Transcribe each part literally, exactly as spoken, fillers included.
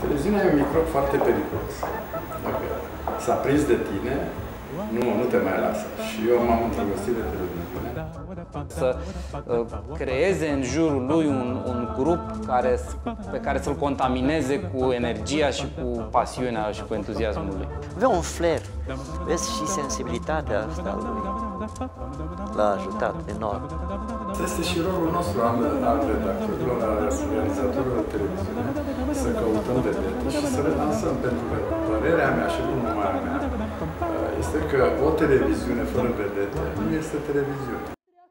Televiziunea e un microb foarte periculos. Dacă s-a prins de tine, nu, nu te mai lasă. Și eu m-am îndrăgostit de televiziune. Să uh, creeze în jurul lui un, un grup care, pe care să-l contamineze cu energia și cu pasiunea și cu entuziasmul lui. Avea un flair, vezi, și sensibilitatea asta l-a ajutat enorm. Este și rolul nostru al, al redactorilor, al realizatorilor de televiziune, să căutăm vedete și să le lansăm, pentru că părerea mea și nu numai a mea este că o televiziune fără vedete nu este televiziune.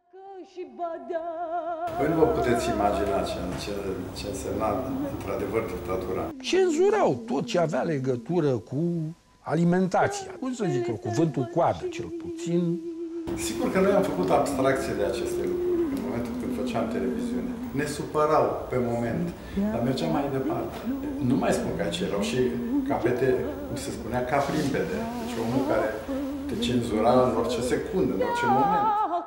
Voi nu vă puteți imagina ce, ce, ce însemna într-adevăr dictatura. Cenzurau tot ce avea legătură cu alimentația. Cum să zic eu, cuvântul coadă, cel puțin. Sigur că noi am făcut abstracție de aceste lucruri în momentul când făceam televiziune. Ne supărau pe moment, dar mergeam mai departe. Nu mai spun că aici erau și capete, cum se spunea, ca primpede. Deci omul care te cenzura în orice secundă, în orice moment.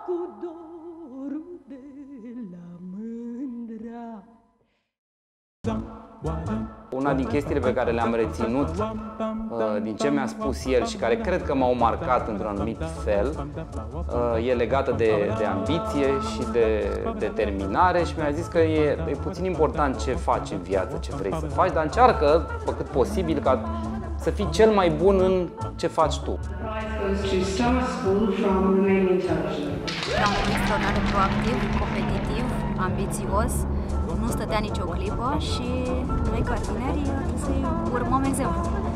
Una din chestiile pe care le-am reținut din ce mi-a spus el și care cred că m-au marcat într-un anumit fel, e legată de, de ambiție și de determinare și mi-a zis că e, e puțin important ce faci în viață, ce vrei să faci, dar încearcă, pe cât posibil, ca să fii cel mai bun în ce faci tu. Era un extraordinar de proactiv, competitiv, ambițios, nu stătea nicio clipă și noi ca tineri să-i urmăm exemplu.